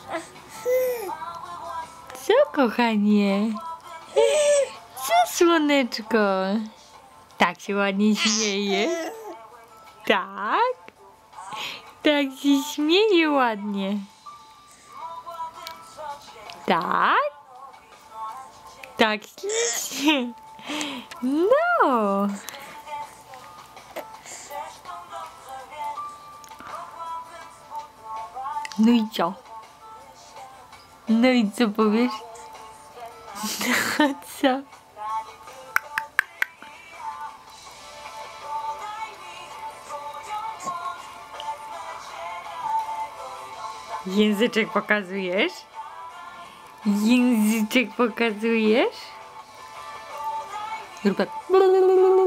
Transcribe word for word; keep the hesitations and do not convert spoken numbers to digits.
Co, kochanie? Co, słoneczko? Tak się ładnie śmieje. Tak? Tak się śmieje ładnie. Tak? Tak ślicznie. No. No i co? No i co powiesz? No co? Języczek pokazujesz? Języczek pokazujesz? Rób tak.